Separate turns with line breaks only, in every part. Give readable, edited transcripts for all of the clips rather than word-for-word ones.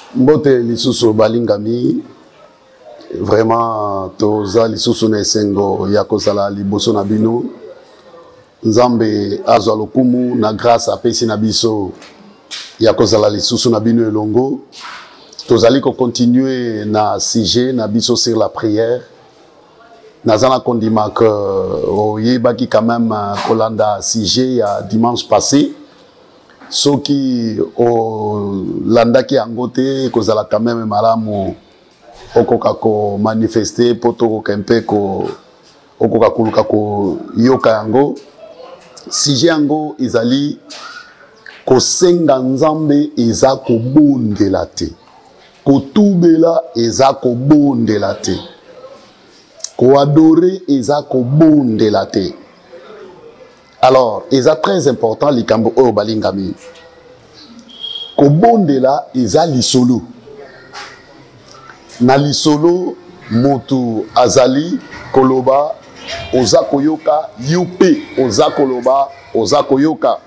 Mbote lisusu balingami vraiment toza lisusu na esengo ya kozala liboso na bino Nzambe azwa lokumu na grâce apesi na biso ya kozala lisusu na bino elongo tozali ko continuer na sujet na biso sur la prière nazana kondima que oyebaki quand même kolanda sujet ya dimanche passé soki o landaki angote kozala quand même malamu okoka ko manifester poto kempe ko okoka kuluka ko yoka yango sujet yango izali ko senga Nzambe eza ko bondela te ko tubela eza ko bondela te ko adorer eza ko bondela te. Alors, c'est très important, likambo oyo balingami. Ko bondela eza lisolo. Na lisolo motu azali koloba oza koyoka yupe oza koloba oza koyoka.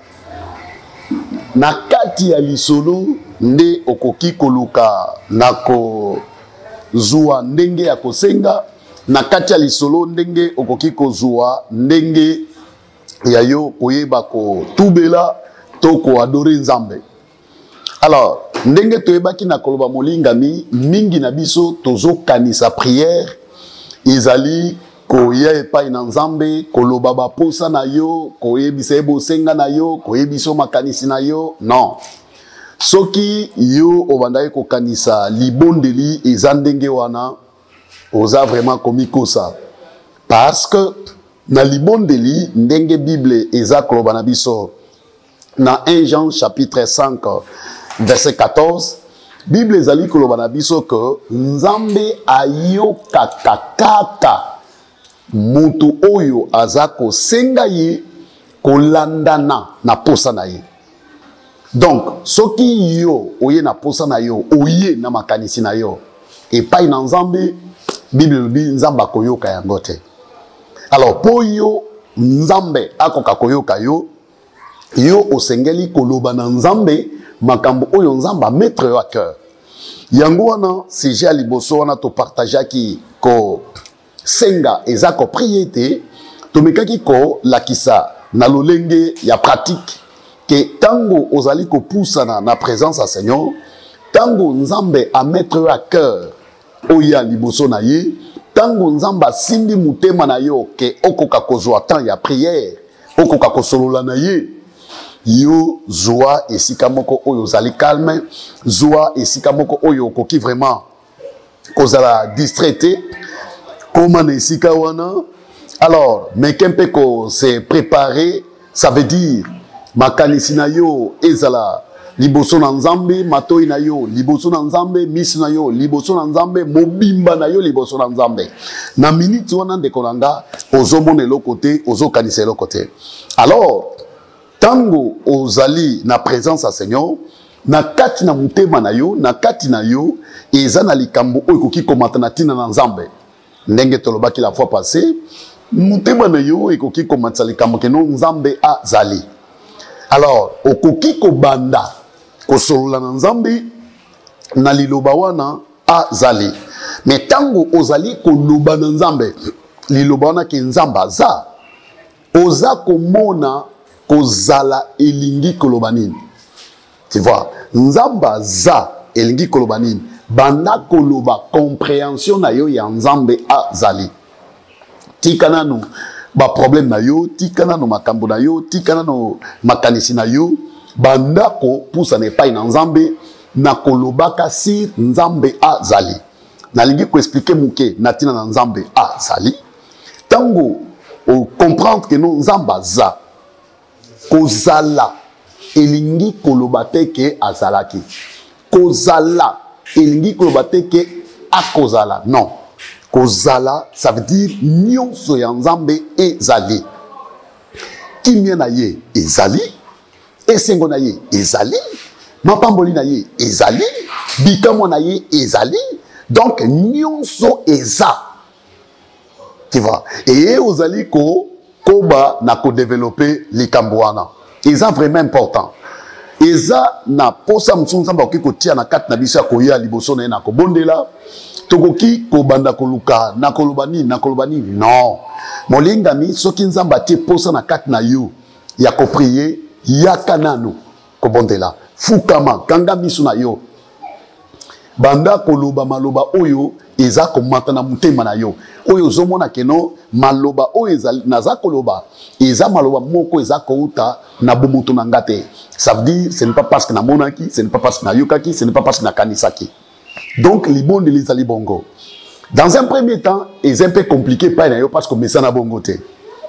Na kati ya lisolo nde okoki koluka nako zuwa ndenge ya kosenga. Na kati ya lisolo ndenge okoki kozwa ndenge yayo koyeba ko tubela to ko adorer Nzambe. Alors ndenge toyebaki na koloba molingami mingi na biso tozo kanisa prière ezali ko ya epai na Nzambe koloba baposa na yo koyebisa ebosenga na yo koyebiso makanisi na yo non. Soki yo obandaki ko kanisa libondeli eza ndenge wana oza vraiment komikosa parce que na libondeli ndenge Bible eza koloba na biso na 1 Jean chapitre 5 verset 14 Bible ezali koloba na biso que Nzambe ayokaka kaka mutu oyo aza kosenga ye kolandana na posa na ye. Donc soki yo oye na posa na yo oye na makanisi na yo epai na Nzambe Bible bi Nzamba koyoka yango te. Alors po yo Nzambe akoka koyoka yo yo osengeli koloba na Nzambe makambo oyo Nzamba mettre yo à cœur. Yango wana sujet ya liboso wana to partageaki ko senga eza ko prier to mekaki ko lakisa na lolenge ya pratique que tango ozali ko pusana na présence à Seigneur tango Nzambe a mettre yo à cœur oya liboso na ye tango Nzamba simbi mutema na yo ke okoka kozwa temps ya prière okoka kosolola na ye yo zoa esika moko oyo zali calme zoa esika moko oyo koki vraiment kozala distraité comment na esika wana. Alors mais kempe ko se préparer ça veut dire makanisi na yo ezala liboso na Nzambe matoi na yo liboso na Nzambe misi na yo liboso na Nzambe mobimba na yo liboso na Nzambe na minute wana ndekolanga ozomona eloko te ozokanisa eloko te. Alors tango ozali na présence à Seigneur na kati na mutema na yo na kati na yo eza na likambo oyo koki komata na tina na Nzambe ndenge tolobaki la fois passée mutema na yo ekoki komata likambo ke no Nzambe azali. Alors okoki kobanda kosolola na Nzambe na liloba wana azali mais tango ozali koloba na Nzambe liloba wana ke Nzamba za oza komona kozala elingi koloba nini. Tu vois Nzamba za elingi koloba nini banda koloba compréhension na yo ya Nzambe azali tikana no ba problème na yo tikana no makambo na yo tikana no makanisi na yo banda ko pusa na epai na Nzambe na kolobaka si Nzambe azali nalingi ko expliquer muke na tina na Nzambe azali tango o comprendre que non Nzamba za kozala elingi koloba te ke azalaki kozala elingi koloba te ke akozala non kozala ça veut dire nyonso ya Nzambe ezali kimia na ye ezali esengo na ye ezali mapamboli na ye ezali bikamo na ye ezali donc nyonso eza. Tu vois et ozali ko koba na ko développer likambo wana eza vraiment important eza na posa musu nzambe okoki kotia na kati na biso ya koya liboso na ye na kobondela tokoki kobanda koluka na koloba nini non molingami soki nzambe atie posa na kati na yo ya kopriye yaka nanu kobondela fukama kanga miso na yo banda koloba maloba oyo eza komata na mutema na yo oyo ozomona keno maloba oyo naza koloba eza maloba moko eza kouta na bomoto na ngate. Ça veut dire ce n'est pas parce que na monaki, ce n'est pas parce que na yokaki, ce n'est pas parce que na kanisaki. Donc les bons de les bongo. Dans un premier temps, c'est un peu compliqué parce que ça na bongo te.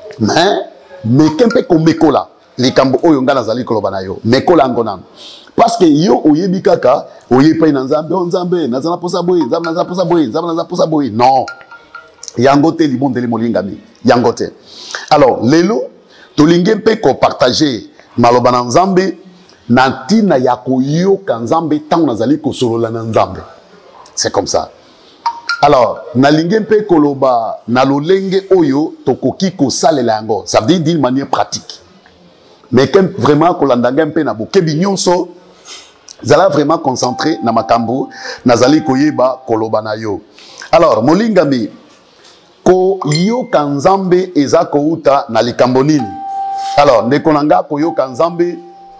Mais qu'un peu comme mekola les kambo oyo ngana zali koloba na yo mekola ngona parce que yo oyebi kaka oyebi na nzambe nzambe nazana posa boye nzambe nazana posa boye nzambe nazana posa boye non yangote libondeli molingami yangote. Alors lelo tolinge mpe ko partager maloba na nzambe na ntina ya koyoka nzambe tango nazali kosolola na nzambe. C'est comme ça. Alors nalinge mpe koloba na lolenge oyo tokoki kosalela yango, ça veut dire d'une manière pratique. Mais quand vraiment kolandanga mpe na bokebi nyonso zala vraiment concentré na makambo nazali koyeba koloba na yo. Alors molingami ko yoka nzambe eza kouta na likambo nini? Alors ndeko nanga ko yoka nzambe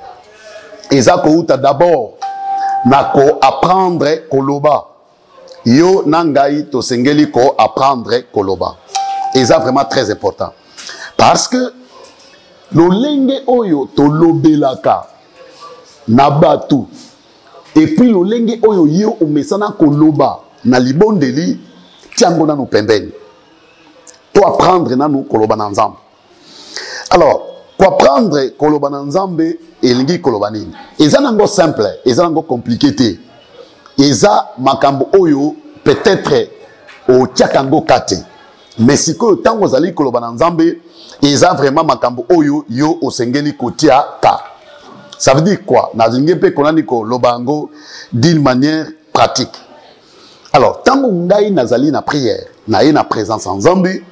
eza kouta d'abord na ko apprendre koloba. Yo nangai to sengeli ko apprendre koloba. Eza vraiment très important. Parce que lolenge oyo to lobelaka na batu et puis lolenge oyo yo omesana koloba na libondeli tiango na no pembeni to apprendre na no koloba na nzambe. Alors ko apprendre koloba na nzambe elingi koloba nini? Eza nango simple, eza nango compliqué te. Eza makambo oyo peut-être o tiakango kate. Mais si ko tango zali koloba na nzambe eza vraiment makambo oyo yo osengeli kotia ka. Ça veut dire quoi? Na zinge pe konani ko lobango d'une manière pratique. Alors tango ngai nazali na prière, na ye na présence en nzambe,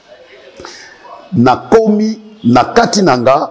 na komi na kati nanga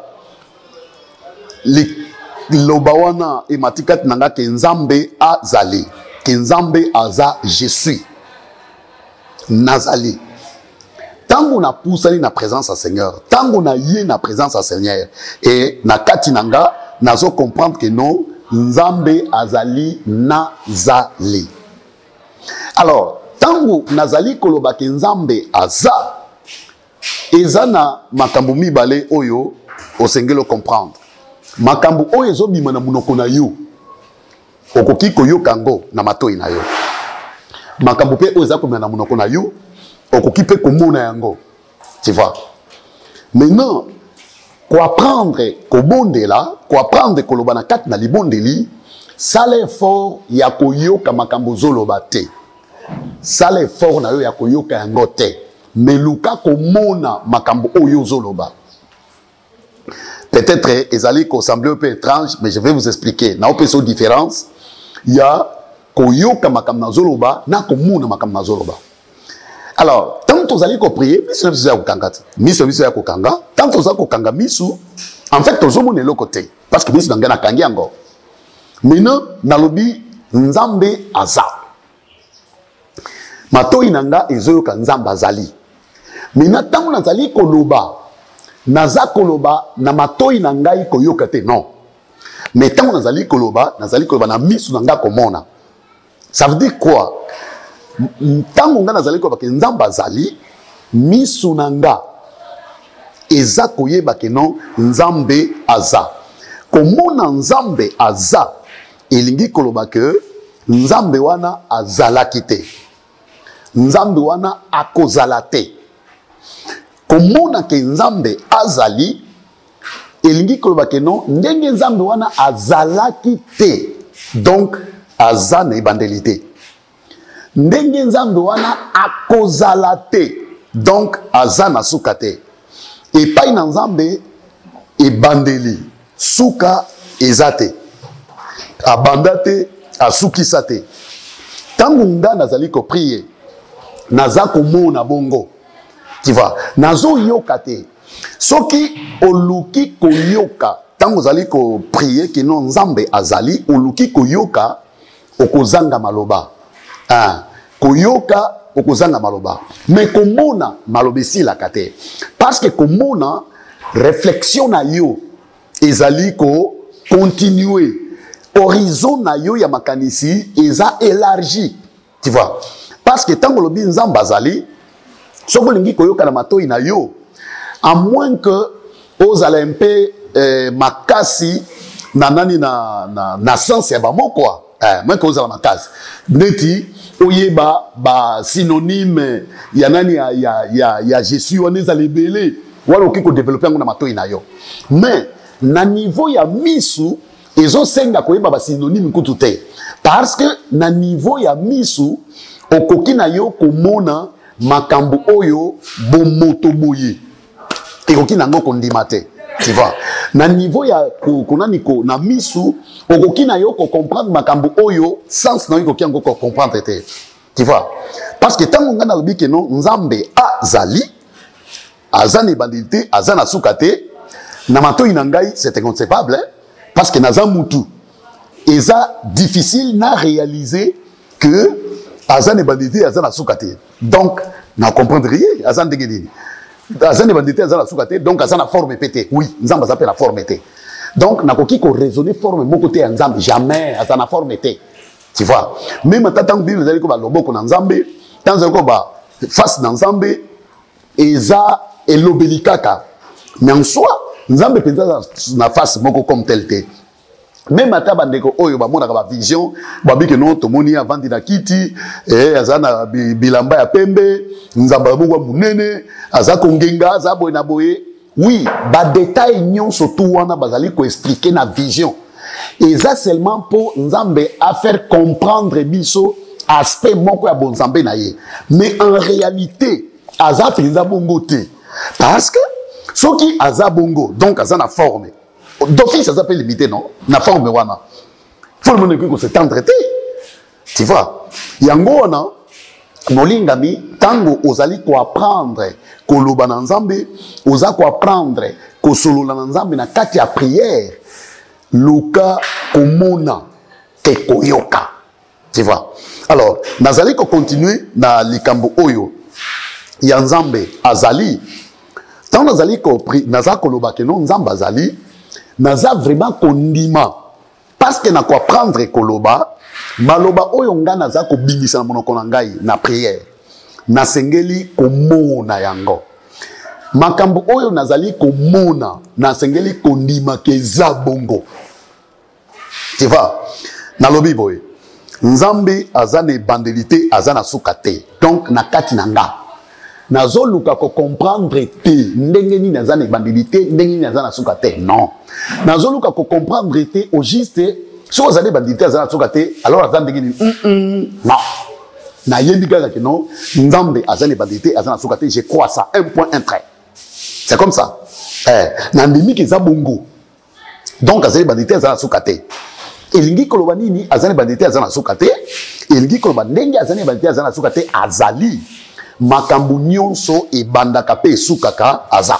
li lobawana e matikati nanga ke nzambe azali, ke nzambe aza je suis nazali. Tango na poussali na présence à Seigneur, tango na yé na présence à Seigneur, et na kati nanga nazo comprendre que non nzambe azali nazali. Alors tango nazali koloba ke nzambe aza ezana makambo mibale oyo osengelo comprendre. Makambo oyo ezobima na munoko na yo okoki koyoka ngo na matoi na yo. Makambo pe oyo ezakobima na munoko na yo okoki pe komona yango. Tu vois? Maintenant ko apprendre ko bondela, ko apprendre koloba na kati na libondeli, sala effort ya koyoka makambo zoloba te. Sala effort na yo ya koyoka yango te. Mais luka komona makambo oyo zoloba. Peut-être ezali ko sembler un peu étrange, mais je vais vous expliquer. Na opeso différence, il y a koyoka makambo na zoloba na komona makambo na zoloba. Alors, tant que vous allez prier, misu ya kokanga, tant que vous allez kokanga misu, en fait, vous allez le côté. Parce que misu n'engana kangi ango. Maintenant, nalobi nzambe aza. Mato inanga ezoyo ka nzambe azali. Maintenant, tant que vous allez koloba, naza koloba, na mato inanga koyoka te, non. Mais tant que vous allez koloba na misu nanga komona. Ça veut dire quoi? Tango nga nazali ko bake nzamba zali misu nanga eza koyeba ke non nzambe aza. Komona nzambe aza elingi koloba ke nzambe wana azalaki te. Nzambe wana akozala te. Komona ke nzambe azali elingi koloba ke non ndenge nzambe wana azalaki te. Donc aza na ebandelité. Ndenge nzambe wana akozala te. Donc aza na suka te. Epai na nzambe ebandeli suka ezate. Abanda te asukisa te. Tango nga nazali ko prier naza komona bongo. Tu vois, nazo yoka te. Soki oluki koyoka tant vous allez prier que non nzambe azali oluki koyoka okozanga maloba koyoka okozanga maloba mais komona maloba esila kate parce que komona réflexion na yo ezali ko continuer horizon na yo ya makanisi eza élargi tu vois parce que tant que lobi nzambe azali soko lingi koyoka na matoi na yo à moins que ozala un peu makasi na nani na sens ya bamo quoi moins que ozala makasi neti oyeba ba synonyme ya nani ya Jésus wana ezala ebele wana okiko développer yango na matoi na yo mais na niveau ya misu ezosenga koyeba ba synonyme kutu te parce que na niveau ya misu okoki na yo komona makambo oyo bomoto boye ekoki nango kondima te tu vois na niveau ya konaniko na misu okoki na yo ko comprendre makambo oyo sens na yo koki yango ko comprendre te tu vois parce que tango ngana lobi ke non nzambe azali azana bandité azana sukate na matoi na ngai c'est inconcevable parce que naza mutu eza difficile na réaliser que azana bandité azana sukate donc na comprendre rien azana degedini azana bandité azana sukate donc azana forme pété oui nzamba s'appelle la forme té donc na koki ko raisonner forme moko té nzambe jamais azana forme té tu vois même tant bible ezali ko ba loboko na nzambe tant ko ba face na nzambe eza elobelikaka mais en soi nzambe penza na face moko comme tel té même ata bandeko oyo ba mona ka ba vision ba bike non to moni avandi na kiti azana bilamba ya pembe nzamba boko munene azako ngenga azabo na boye oui ba détail nyonso tout wana bazali ko expliquer na vision et ça seulement pour nzambe à faire comprendre biso aspect moko ya bonzambe na ye mais en réalité aza penza bongo te parce que ce qui aza bongo donc aza na forme d'office ça s'appelle limité non na forme wana faut le monde que c'est entêté tu vois yango wana molingami tango ozali ko apprendre ko loba na nzambe oza ko apprendre ko solola na nzambe na kati ya prière luka komona ke koyoka tu vois alors nazali ko continuer na likambo oyo ya nzambe azali tant nazali ko naza ko loba ke non nzambe azali naza vraiment kondima parce que na ko apprendre koloba maloba oyo nga naza ko bingisa na monoko na ngai na prière na sengeli komona yango makambo oyo nazali komona na sengeli kondima keza bongo tu vois na lobi boy nzambe azana ebandelité azana sukate donc na kati na nga nazoluka ko comprendre te ndenge ni nazana ebandelité ndenge ni nazana sukate non nazoluka ko comprendre te au juste si vous allez banditer azana sukate alors azana ndenge ni non na yendi kaka que non nzambe azana banditer azana sukate je crois ça un point un trait c'est comme ça na ndimi ke za bongo donc azana banditer azana sukate elingi koloba nini azana banditer azana sukate elingi koloba ndenge azana banditer azana sukate azali makambu nyonso ebandaka pe esukaka aza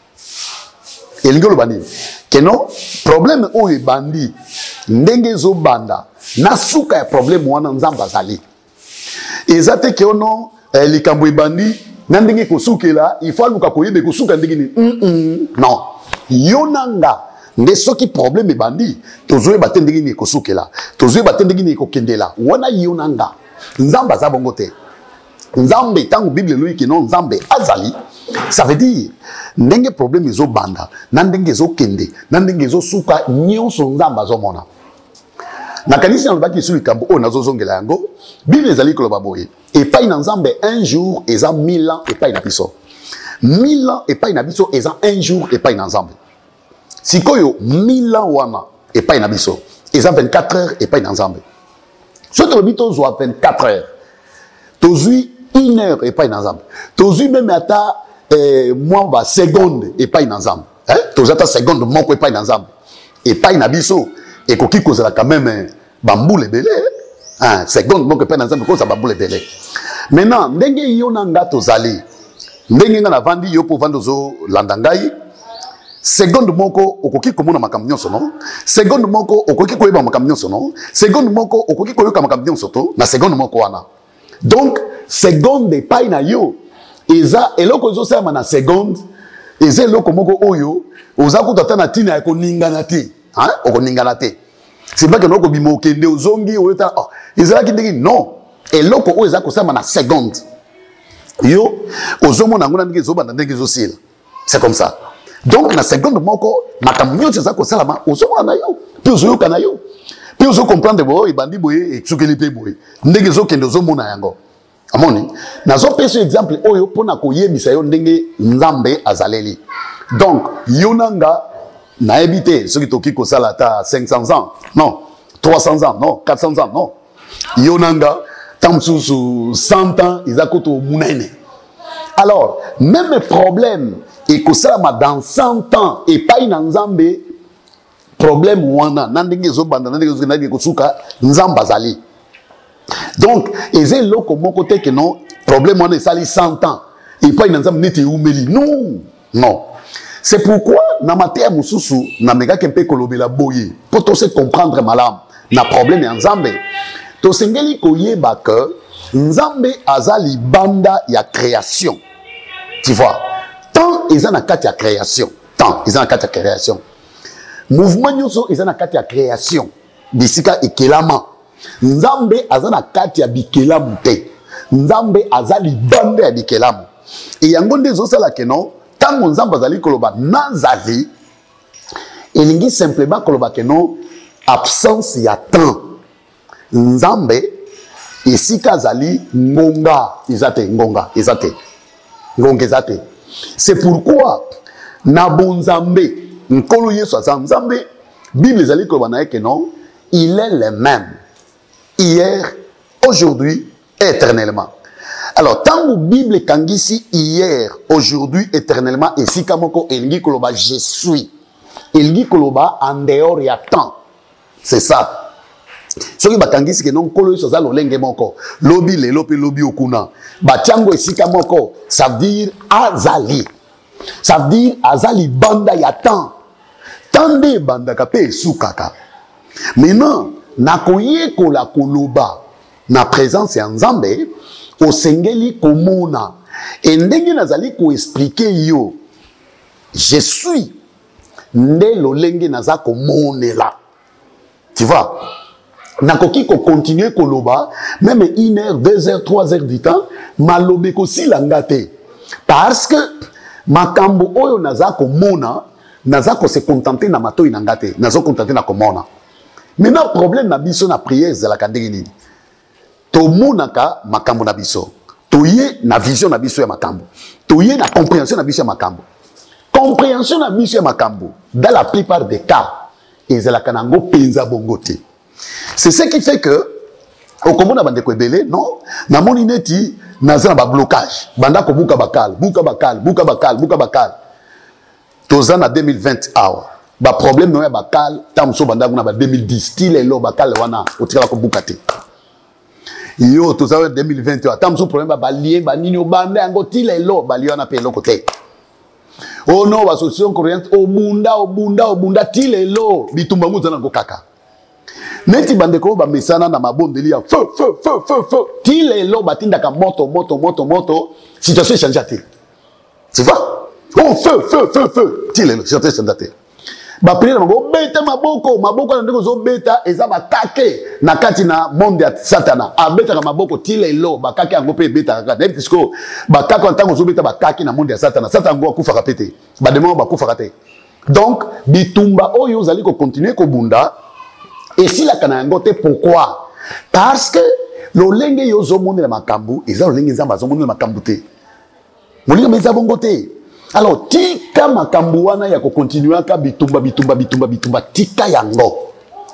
elingi koloba nini keno problème oyo ebandi ndenge ezobanda na suka ya problème wana nzambe azali eza te ke ono likambo ebandi na ndenge kosukela il faut aluka koyeba kosuka ndenge nini non yo nanga nde soki problème ebandi tozoyeba te ndenge nini ekosukela tozoyeba te ndenge nini ekokendela wana yo nanga nzambe aza bongo te nzambe tango bible eloyi ke non nzambe azali ça veut dire ndenge problème ezobanda na ndenge ezokende na ndenge ezosuka nyonso nzambe azomona na kanisa nalobaki esu likambo oyo nazozongela yango bible ezali koloba boye epai na nzambe un jour eza 1000 ans epai na biso 1000 ans epai na biso eza un jour epai na nzambe sikoyo 1000 ans wana epai na biso eza 24 heures epai na nzambe so tolobi tozwa 24 heures tozwi 1 heure epai na nzambe tozwi meme ata mwa ba seconde epai na nzambe tozwi ata seconde moko epai na nzambe epai na biso ekoki kozala quand même bambula ebele seconde moko epai na nzambe kozala bambula ebele maintenant ndenge yo na nga tozali ndenge nga navandi yo mpo vandi ozolanda ngai seconde moko okoki komona makambo nyonso non, seconde moko okoki koyeba makambo nyonso non, seconde moko okoki koyoka makambo nyonso to na seconde moko wana. Donc seconde epai na yo eza eloko ezosalama na seconde, eza eloko moko oyo oza kuta ata na ntina ya koningana te, okoningana te. C'est pas que nous avons okende ozongi oyota ezalaki ndenge non, eloko oyo eza kosalama na seconde yo ozomona ngona ndenge ezobanda ndenge ezosila. C'est comme ça. Donc na seconde moko makambo nyonso eza kosalama ozomona na yo mpe ozoyoka na yo mpe ozocomprendre boye ebandi boye esukeli mpe boye ndenge ezokende ozomona yango. Amoni nazopesa exemple oyo mpona koyebisa yo ndenge Nzambe azaleli. Donc yo nanga nayebi te soki toki kosala ata 500 ans non, 300 ans non, 400 ans non, yo nanga tamsusu 100 ans eza koto munene. Alors même problème et kosalama dans 100 ans et pas na Nzambe problème wana na ndenge ezobanda na ndenge ezokende kosuka Nzambe azali. Donc eze loko moko te que non problème wana esali 100 ans et pas na Nzambe neti umeli non non. C'est pourquoi na matière mususu na mega kempe kolobela boye pour to se comprendre malam na problème ya Nzambe to sengeli koyeba que Nzambe azali banda ya création. Tu vois, tant ils ont na kati ya création, tant ils ont na kati ya création. Mouvement nyonso ils ont na kati ya création. Bisika ekelama. Nzambe azana kati ya bikelamu te. Nzambe azali banda ya bikelamu. Et yango nde zosala ke non tango Nzambe azali koloba nazali elingi simplement koloba ke non absence ya temps. Nzambe esika azali ngonga izate ngonga izate ngonga izate. C'est pourquoi na bonzambe nkolo Yesu azambe Bible ezali koloba na ke non il est le même hier, aujourd'hui, éternellement. Alors, tant que la Bible kangisi hier, aujourd'hui, éternellement, et si kamoko elgi koloba je suis, elgi koloba en dehors ya temps. C'est ça. Ce qui bakangisi que non kolo yoso za lolenge moko, lobi le lopi lobi okuna. Batiango esika moko, ça veut dire azali. Ça veut dire azali banda ya temps. Tande banda kape sukaka. Maintenant, nakoye kola koloba na présence ya Nzambe osengeli komona endenge nazali ko expliquer yo je suis nde lolenge naza komonela. Tu vois, nakoki ko continuer koloba même 1 heure 2 heures 3 heures du temps malobe ko silanga te parce que makambo oyo naza komona naza ko se contenter na matoi na ngate nazo contenter na komona. Maintenant, problème na biso na prière c'est la kandenge nini. To monaka makambo na biso. Toye na vision na biso ya makambo. Toye na compréhension na biso ya makambo. Compréhension na biso ya makambo. Dans la plupart des cas, ezala kanango penza bongote. C'est ce qui fait que au komona bande ko ebele non na moni neti naza ba blocage. Banda ko buka bakal, buka bakal, buka bakal, buka bakal. Toza na 2020 hour. Ba problème no ya bakal tamso banda kuna ba 2010 style elo bakal wana otikala ko bukate yo to za 2020 tamso problème ba lien ba nini obanda yango tile elo ba liona pe elo côté oh non ba solution correct obunda tile elo bitumba nguza na kokaka neti bande ko ba mesana na mabondeli ya feu tile elo batinda ka moto situation change. Tu vois, oh feu tile elo situation change. Ba prière mako beta maboko na ndeko zo beta eza bakake na kati na monde ya satana abeta ka maboko tilelo bakake yango pe beta kaka na bisko bakake ntango zo beta bakake na monde ya satana ngo akufa kapete ba demo bakufa kate. Donc bitumba oyo zali ko continuer ko bunda et si la kana yango te pourquoi parce que lolenge yo zo monde na makambu eza lolenge Nzamba zo monde na makambu te molinga meza bongo te. Alors, tika makambu wana ya ko continuer ka bitumba tika yango.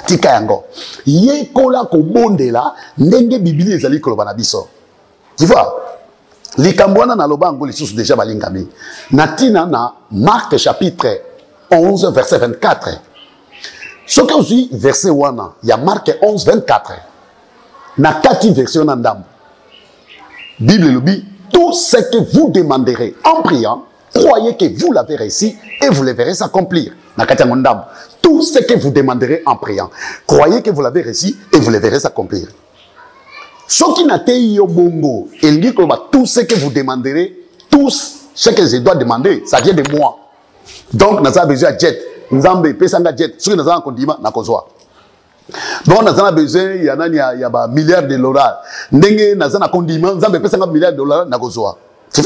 Yekola ko bondela ndenge Biblia ezali koloba na biso. Tu vois? Likambu wana na lobango lisusu déjà balingami. Natina na Marc chapitre 11 verset 24. Ce que aussi verset wana ya Marc 11 24. Na kati version na ndambo. Bible lobi tout ce que vous demanderez en priant croyez que vous l'avez réussi et vous le verrez s'accomplir. Tout ce que vous demanderez en priant, croyez que vous l'avez réussi et vous le verrez s'accomplir. Ce qui n'a pas eu bongo, il dit que tout ce que vous demanderez, tous ce que je dois demander, ça vient de moi. Donc, nous avons besoin de jet. Nous avons besoin de jet. Ce que nous avons un condiment, nous avons donc, nous avons besoin, il y a un milliard de dollars. Nous avons un condiment, nous avons besoin de milliard de dollars, nous avons. C'est ça.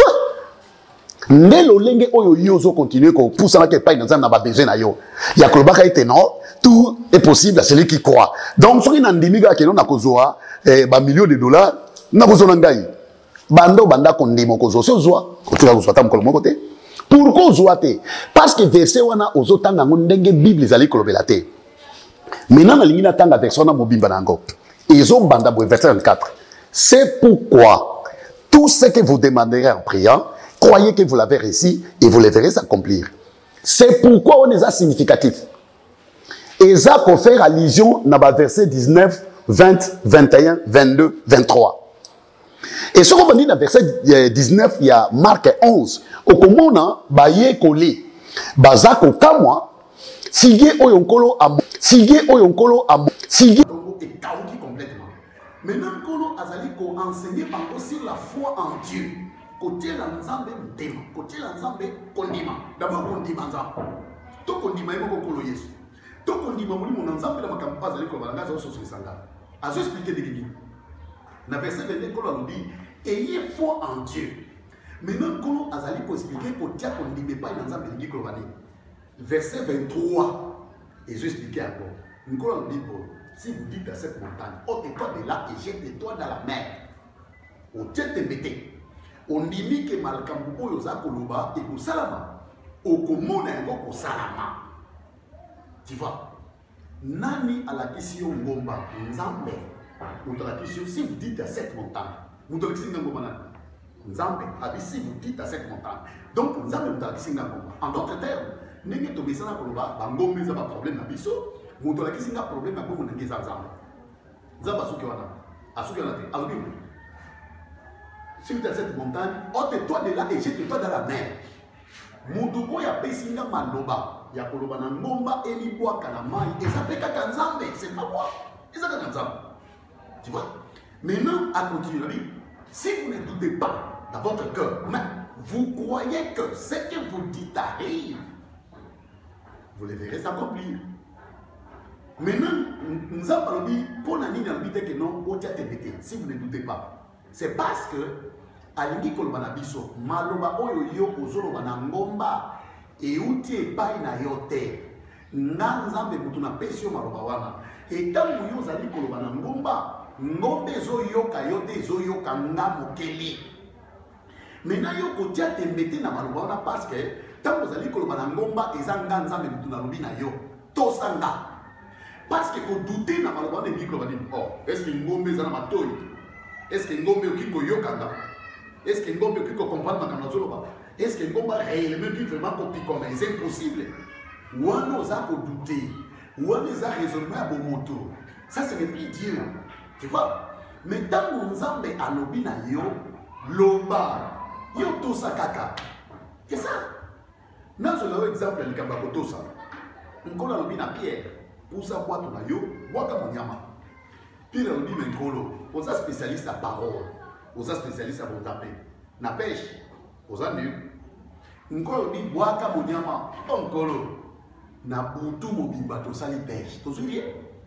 Ndé lo lenge oyo yozo continue ko pousse na ke pa dans na ba besoin na yo. Ya ko baka ete non, tout est possible à celui qui croit. Donc soki na ndimi ga ke non na kozoa ba millions de dollars na kozo na ngai. Bando banda ko ndimo kozo se ozoa, ko tu la kozo ta mokolo moko te. Pourquoi ozoa te? Parce que verset wana ozo tanga ndenge Bible zali kolobela te. Maintenant na lingi na tanga verset na mobimba nango. Ezo banda bo verset 24. C'est pourquoi tout ce que vous demanderez en priant, croyez que vous l'avez réussi et vous le verrez s'accomplir. C'est pourquoi on est significatif. Et ça pour faire allusion dans le verset 19, 20, 21, 22, 23. Et ce qu'on dit dans le verset 19, il y a Marc 11. Au comment baye collé, bazako kamwa, figué oyonkolo amo, figué oyonkolo amo, figué et kaouki complètement. Maintenant, Kolo Azali ko enseigner sur la foi en Dieu. Côté l'ensemble d'ema, côté l'ensemble condima. D'abord condima ensemble. Tout condima est beaucoup Kolo Yesu. Tout condima mon ensemble de ma campagne Azali ko balanga zo sur sanga. A zo expliquer de Bible. Na verset 22 Kolo nous dit ayez foi en Dieu. Maintenant Kolo Azali ko expliquer pour dire qu'on ne pas l'ensemble de Kolo Bani. Verset 23 et je expliquer encore. Kolo nous dit si vous dites à cette montagne, ôte-toi de là et jette-toi dans la mer. Au tête de mettez. On dit que Malkambu Yosa Koloba et Kosalama. Au Komona et Kosalama. Tu vois? Nani à la question Ngomba, Nzambe. Ou à la question, si vous dites à cette montagne, vous devez dire Ngomba. Nzambe, si vous dites à cette montagne. Donc, Nzambe, vous devez dire Ngomba. En d'autres termes, Nenge Tobesana Koloba, Bangombe, vous avez un problème à Bisso. Vous devez dire un problème à Ngomba Nzambe. Nzambe, Asuki Wana, alors sur cette montagne, ôte-toi de là et jette-toi dans la mer. Moudoubo ya pesinga maloba, ya koloba na ngomba elibwa kanamai, et ça fait kakanzambe, c'est pas moi, et ça kakanzambe. Tu vois? Maintenant, à continuer, si vous ne doutez pas dans votre cœur, mais vous croyez que ce que vous dites arrive, vous le verrez s'accomplir. Maintenant, nous avons dit, pour la ligne que non, si vous ne doutez pas. C'est parce que alingi kolobana biso maloba oyo yo kozoloba ngomba e uti epai na yo te nga nzambe mutu na pesi yo maloba wana etango yo ozali kolobana ngomba ngombe ezoyoka yo te ezoyoka nga mokeli mena yo kotia tembete na maloba wana parce que tango ozali kolobana ngomba eza nga nzambe mutu na lobi na yo tosanga parce que kodute na maloba wana elingi kolobani est-ce que ngombe eza na matoi. Est-ce que Ngombe Okiko Yokanda? Est-ce que Ngombe Okiko comprend ma Kanazoloba? Est-ce que Ngombe réellement dit vraiment qu'on c'est impossible? Ou on osa douter? Ou on osa raisonner à bon moto? Ça, ce n'est plus Dieu. Tu vois? Mais tant que nous avons à l'obina yo, loba, yo tosa kaka. C'est ça? Dans ce exemple, le Kambakotosa, on a l'obina Pierre, pour ça, boire ton ayo, boire comme nyama. Puis on dit, mais on est spécialiste à parole, on est spécialiste à taper. Na pêche, on est nul. On dit, waka monyama, on na butu mobimba to sali pêche. Tu te souviens?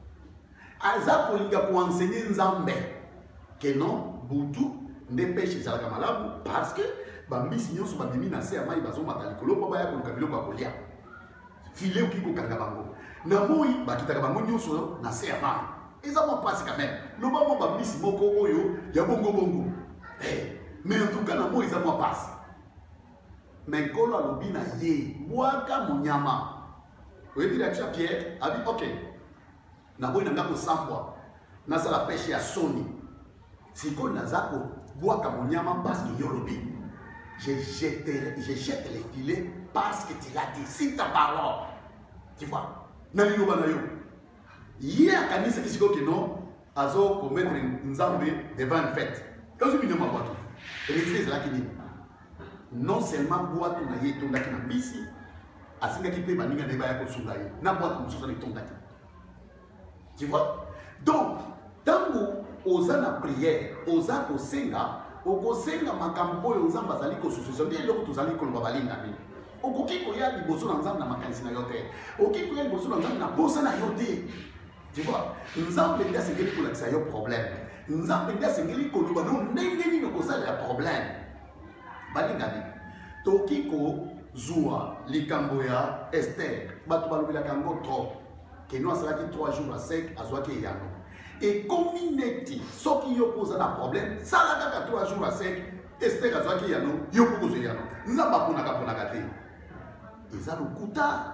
Aza polinga pour enseigner Nzambe que non, butu ne pêche ça la malabu parce que bambi signon sur bandemi na se amai bazo matalikolo po baya ko kabilo ko kolia. Filet ou kiko kanga bango. Na moi ba kitaka bango nyoso na se amai. Ils ont passé quand même. Le moment où ils ont il y a bongo bongo. Mais en tout cas, ils ont passé. Mais quand on a dit, waka monyama. Vous voyez, la Pierre a dit, ok. Na boy na ko sambwa. Na sa la pêche à Sony. Si qu'on a zako waka monyama parce que yolobi. Je jette les filets parce que tu l'as dit. C'est ta parole. Tu vois? Nani no banayo. Il y a un kanisa qui dit que non, azo pour mettre Nzambe devant une fête. Quand je me demande quoi, réciter c'est là qui dit.
non seulement boîte na ye tondaki na mbisi asingaki pe baninga na baya ko sunga ye na boîte mosusu na tondaki. Tu vois? Donc tango oza na prière oza ko senga okosenga makambo oyo nzambe azali kosusuza nde eloko tozali koloba balingami okoki koya liboso na nzambe na makanisi na yo te okoki koya liboso na nzambe na posa na yo te. Tu vois? Nzambe nde asengeli kolakisa yo problème nzambe nde asengeli koloba no ndenge nini okosalela problème balingami tokoki kozwa likambo ya Esther bato balobelaka yango trop keno asalaki 3 jours à sec azwaki eyano ekomi neti soki yo poza na problème sala kaka 3 jours à sec Esther azwaki eyano yo kokozwa eyano nzambe aponaka te eza lokuta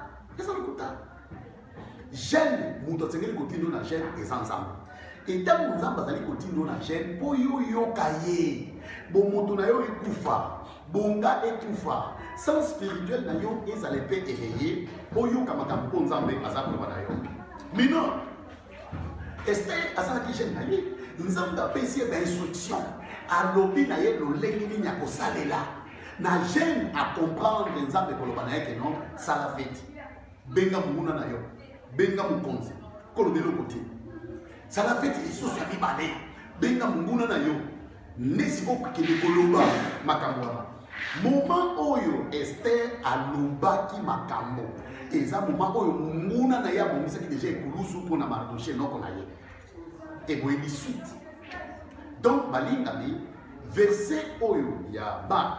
gêne moto asengeli kotindo na gêne eza nzambe etango nzambe azali kotindo na gêne mpo yo yoka ye bomoto na yo ekufa bonga ekufa sens spirituel na yo ezali mpe éveillé oyoka makambo mpo nzambe aza koloba na yo mino Esther azalaki gêne na ye nzambe apesi ye bainstruction alobi na ye lolenge nini akosalela na gêne acomprendre nzambe koloba na ye ke non sala feti benga monguna na yo benga mokonzi kolobela okoti sala feti lisusu ya mibale benga monguna na yo nesi okokende koloba makambo wana moment oyo Esther alobaki makambo eza moment oyo monguna na ye abomisaki deja ekulusu mpona Mardoché noko na ye eboyebi suite. Donc balingami verset oyo ya Marc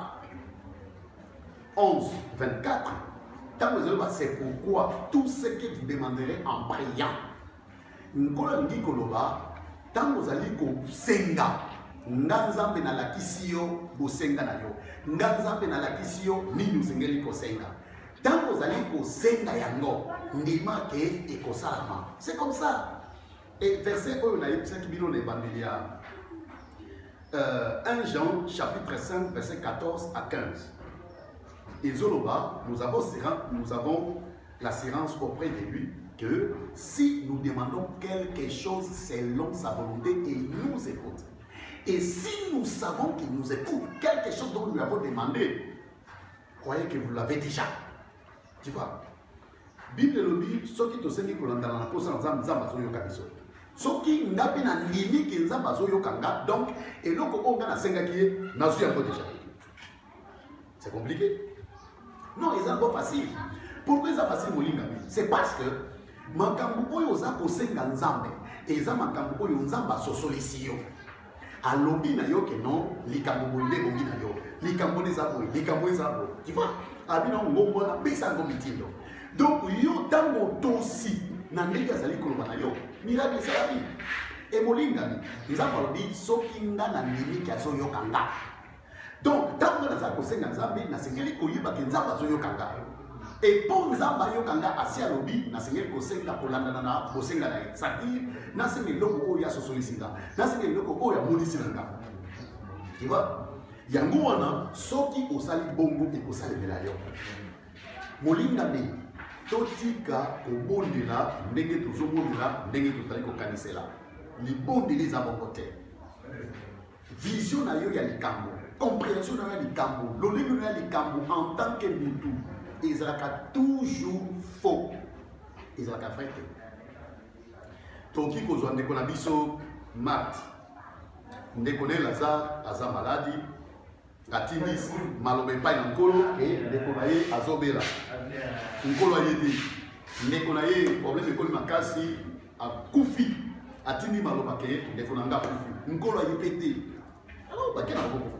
11:24 tant vous allez c'est pourquoi tout ce que vous demanderez en priant nkolo lingi koloba tant vous allez kosenga nganzambe na lakisi yo bosenga na yo nganzambe na lakisi yo nini osengeli kosenga tant vous allez kosenga yango ndima ke ekosalama. C'est comme ça. Et verset oyo na yebisaki bino na ebandeli ya 1 Jean chapitre 5 verset 14 à 15. Et Zoloba, nous avons l'assurance auprès de lui que si nous demandons quelque chose selon sa volonté, il nous écoute. Et si nous savons qu'il nous écoute, quelque chose dont nous lui avons demandé, croyez que vous l'avez déjà. Tu vois? Bible le dit, ceux qui te sentent pour l'entendre, la pose en zamba zoyoka biso. Ceux qui n'ont pas nini qui zamba zoyoka, donc, et donc, on a 5 qui n'a pas déjà. C'est compliqué? Non, ils sont pas facile. Pourquoi c'est facile, Molingami? C'est parce que makambo oyo oza kosenga nzambe eza makambo oyo nzambe asosolisi yo alobi na yo ke non likambo boyinde bongi na yo likambo eza boye likambo eza boye tu vois abino ngombo na pesa ngo mitindo donc yo tango tosi na ndenge azali koloba na yo miracle esalabi emolingami nzambe alobi soki nga na ndimi azo yokanga donc tango naza kosenga nzambe nasengeli koyeba ke nzambe azo yokanga et pour nzamba yokanga asi alobi nasengeli kosenga kolandana na bosenga na ye c'est-à-dire nasengeli loko oyo ya sosolisinga nasengeli loko oyo ya monisinanga tu vois yango wana soki osali bongo ekosalemela yo molingami totika kobondela ndenge tozobondela ndenge tozali kokanisela libondeli eza bongo te vision na yo ya likambo compréhension na yo ya likambo lolenge na yo ya likambo en tant que mutu ezalaka toujours faux ezalaka vrai te toki kozwa ndeko na biso Marthe ndeko ne Lazare aza maladi atindisi maloba epai na nkolo e ndeko na ye azobela nkolo aye te ndeko na ye problème ekoli makasi akufi atindi maloba ke ndeko na nga akufi nkolo aye pe te alors bakena bakokofunda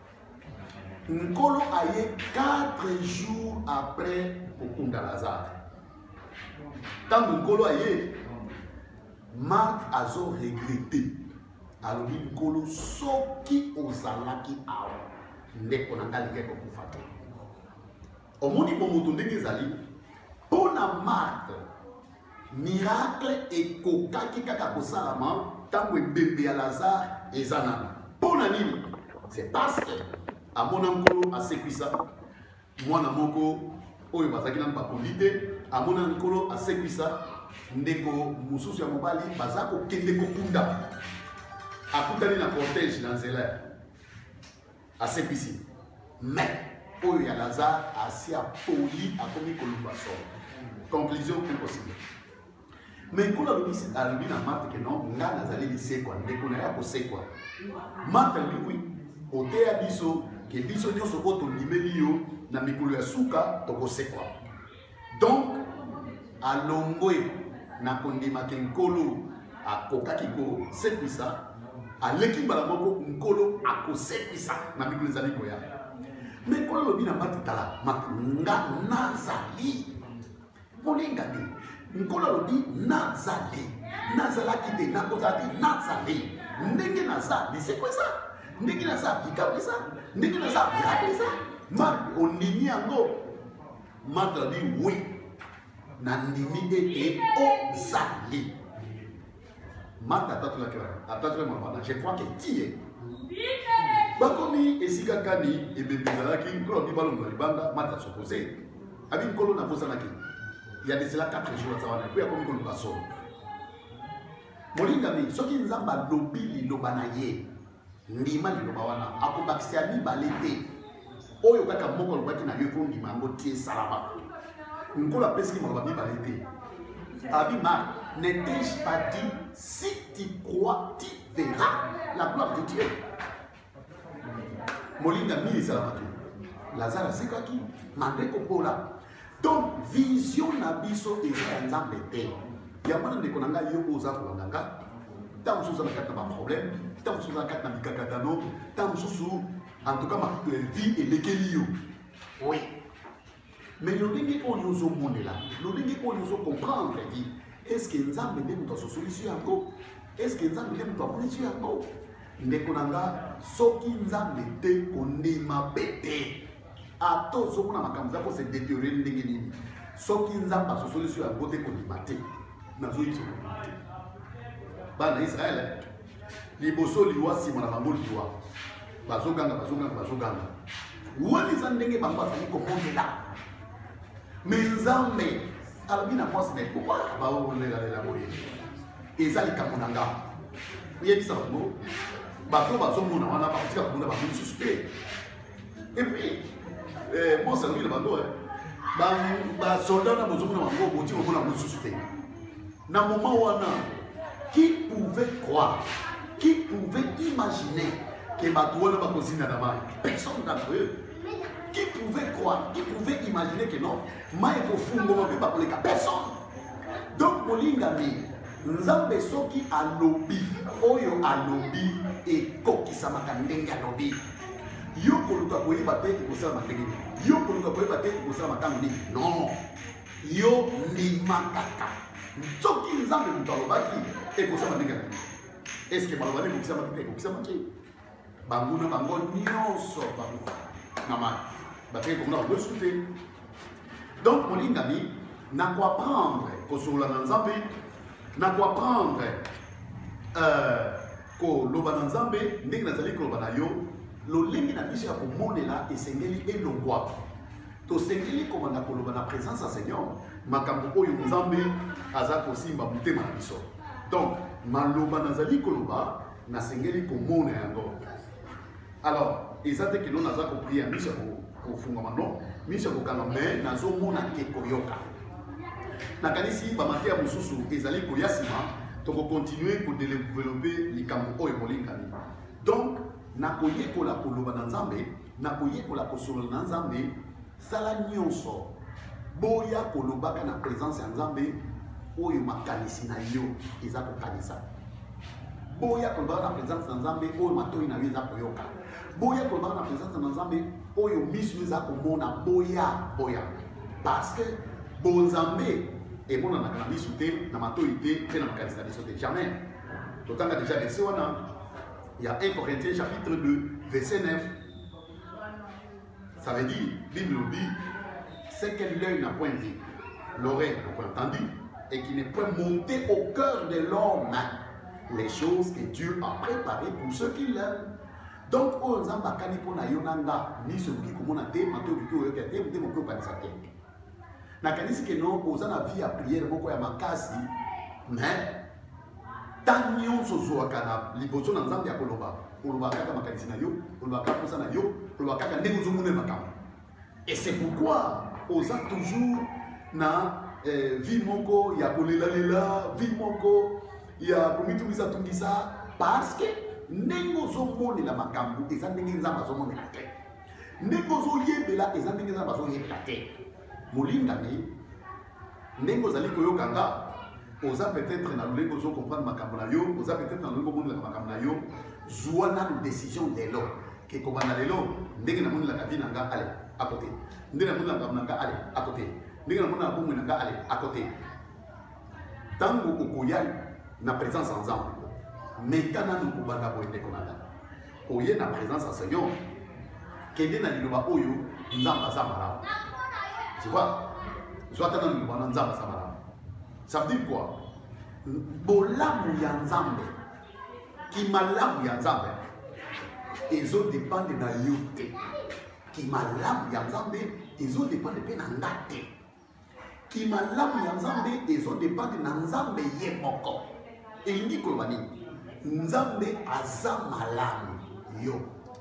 nkolo aye 4 jours après kokunda Lazare ntango nkolo aye Marthe azo regrette alobi nkolo soki ozalaki awa ndeko na nga lingi kokufa te omoni bomoto ndenge ezali mpona Marthe miracle ekokaki kaka kosalama ntango ebembe ya Lazare eza nana mpona nini c'est parce que amona nkolo asekwisa mwana moko oyo bazaki na bakondi te amona nkolo asekwisa ndeko mosusu ya mobali baza kokende kokunda akutani na cortège na nzela asekwisi mais oyo ya Lazare asi apoli akomi kolumba solo. Conclusion impossible. Mais quand on a dit à Marthe que non, nga nazali lisekwa ndeko na ya kosekwa. Marthe lui oui, ote ya biso ke biso nyonso ko to limeli yo na mikolo ya suka to kosekwa. Donc alongwe na kondima ke nkolo akokaki ko sekwisa aleki mbala moko nkolo akosekwisa na mikolo ezali koya. Mais quand on a dit à Marthe tala, nga nazali molinga ni nkolo alobi nazali nazalaki te nakozala te nazali ndenge naza lisekwesa ndenge naza bikakwesa ndenge naza birakwesa Marthe ondimi yango. Marthe alobi oui nandimi ete ozali. Marthe atatolaki mwana je crois que tie bakomi esika kani ebembezalaki nkolo alobi balongo na libanda. Marthe asopose abi nkolo nakozalaki. Il y a de cela 4 jours, ça va être comme le basson. Molingami, ce qui nous a lobby l'obanaye, Nima l'obawana, Akobaxiani balete, Oyo Kaka Moko le Baki na Yoko Nimango Tie Salama. Nkola Peski Molabi balete. Abima, n'ai-je pas dit, si tu crois, tu verras la gloire de Dieu. Molingami et Salamatu. Lazare Sekaki, Mandé Kopola. Donc, vision na biso eza nzambe te. Yamana ndeko nanga yo oza kolanga. Tant mususu na kata ba problème, tant mususu na kata na bikakatano, tant mususu en tout cas ma vie elekeli yo. Oui. Mais le ndenge oyo zo monela, le ndenge oyo zo comprendre dit est-ce que nzambe nde muto solution yango? Est-ce que nzambe nde muto solution yango? Ndeko nanga soki nzambe te kondima bete. A tous ceux qui ont makambo pour se détériorer ndenge nini soki nzamba so solution ya côté ko limate nazo yitso bana Israël liboso liwa sima na bango liwa bazoganga wani za ndenge bango azali komondela mais nzambe alabina mwasi na pourquoi ba olela lela boye ezali kamonanga yebisa bango bato bazomona wana batika komona bango suspect et puis bon, ça nous dit le bandeau. Soldat na besoin de bango, boti au monde suscité. Na moment où qui pouvait croire, qui pouvait imaginer que Batouana va cosiner la main? Personne d'entre eux. Qui pouvait croire, qui pouvait imaginer que non, maï ko fungo ma pas pour les cas. Personne. Donc molingami, nzambe soki alobi, oyo alobi et koki samaka ndenge alobi. Yo koluka koyeba te kosala matenge yo koluka koyeba te kosala matango ni non yo ni makaka soki nzambe mutu alobaki ekosala ndenge nini est ce que balobani ekokisama te ekokisama te bango na bango nyonso bakufa na mai bapeke komona bango esu te. Donc molingami nakoapprendre kosolola na nzambe nakoapprendre koloba na nzambe ndenge nazali koloba na yo. Lolenge na biso ya komonela esengeli elongwa tosengeli komanda koloba na présence ya Seigneur makambo oyo nzambe aza kosimba motema na biso. Donc maloba nazali koloba nasengeli komona yango. Alors eza te ke no naza kopria miso ya kofungama no miso ya kokanga me nazomona ke koyoka nakanisi bamateya mosusu ezali koya nsima tokokontinue kodevelope likambo oyo molingani. Donc nakoyekola koloba na nzambe nakoyekola kosolola na nzambe sala nyonso boya kolobaka na présence ya nzambe oyo makanisi na yo eza kokanisa. Boya kolobaka na présence na nzambe oyo matoi na yo eza koyoka. Boya kolobaka na présence na nzambe oyo miso eza komona boya parce que bonzambe emonanaka na miso te na matoi te mpe na makanisi na biso te jamais. Totanga déjà verset wana. Il y a 1 Corinthiens chapitre 2, verset 9. Ça veut dire, Bible nous dit, c'est que l'œil n'a point vu, l'oreille n'a point entendu, et qui n'est point monté au cœur de l'homme les choses que Dieu a préparées pour ceux qui l'aiment. Donc, on a bakani pona yonanga, ni ce qui komona te, mato qui ko yoka te, mte moko kanisa te. Na kanisi ke no ozana vie à prière moko ya makasi, mais tant nyonso zoaka na liboso na nzambe ya koloba oloba kaka makanisi na yo oloba kaka posa na yo oloba kaka ndenge ozomona makambo Et c'est pourquoi on a toujours na vie moko ya kolela vie moko ya komitungisa parce que nengo zomone la makambu eza ndenge nzamba zomone la te ndenge zoyebela eza ndenge nzamba zoyebela te molingami ndenge zali koyokanga oza peut-être na lulengo zo comprendre makambo na yo oza peut-être na lulengo moni la makambo na yo zwa na décision lelo ke kobanda lelo ndenge na moni la kavi nanga ale à côté ndenge na moni la makambo nanga ale à côté ndenge na moni la bomo nanga ale à côté tango okoyali na présence ensemble mais kana nous kobanda boyende konanga oye na présence en Seigneur kende na liloba oyo nzamba za malamu tu vois zwata na liloba na nzamba za malamu ça veut dire quoi bolamu ya nzambe ki malamu ya nzambe ezo dépendre na yo te ki malamu ya nzambe ezo dépendre pe na nga te ki malamu ya nzambe ezo dépendre na nzambe ye moko elingi koloba nini nzambe aza malamu yo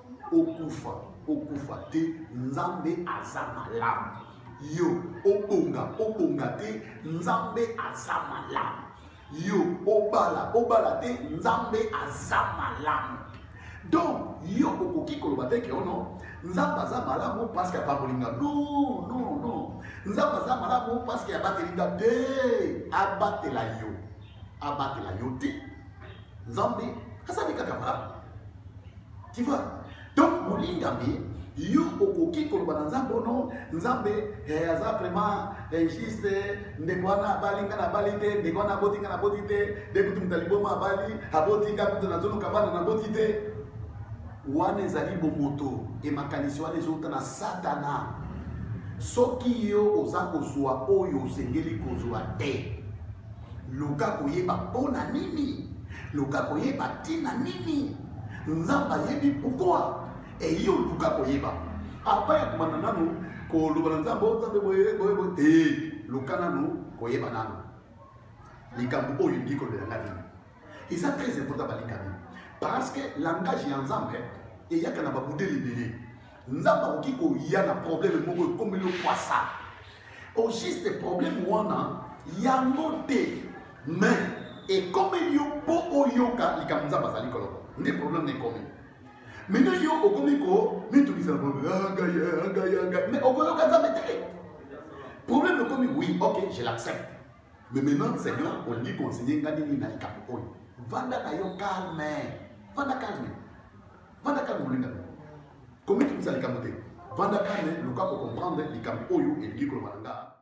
okufa te nzambe aza malamu yo obonga te nzambe aza malamu yo obala te nzambe aza malamu donc yo okoki koloba te ke ono nzambe aza malamu parce que apabolinga non nzambe aza malamu parce que abatelinga te abatela yo te nzambe asali kaka malamu tu vois donc molingami yo okoki koloba na nzambe ono nzambe aza vraiment juste ndeko wana abali nga nabali te ndeko wana aboti nga naboti te ndekutu mutu aliboma abali aboti nga kutu nazonoka bana naboti te wana ezali bomoto emakanisi wana ezouta na satana soki yo oza kozwa oyo osengeli kozwa te luka koyeba mpona nini luka koyeba ntina nini nzambe ayebi pourquoi eyo luka koyeba apa ya komanda nanu koloba na nzambe boye luka nanu koyeba nanu likambo oyo ndi kolobela nga nini eza très important balingami parce que langage ya nzambe eyaka na babude libele nzambe akoki koya na problème moko ekomeli okwasa au juste problème wana yango te mais ekomeli yo mpo oyoka likambo nzambe azali koloba nde problème na ekomi maintenant yo okomi ko mitungisa anga mais okoyoka nzambe te problème ekomi oui ok je l'accepte mais maintenant Seigneur olingi conseiller nga nini na likambo oyo vanda na yo calme vanda calme molinga komi tungisa likambo te vanda calme luka ko comprendre likambo oyo elingi koloba na nga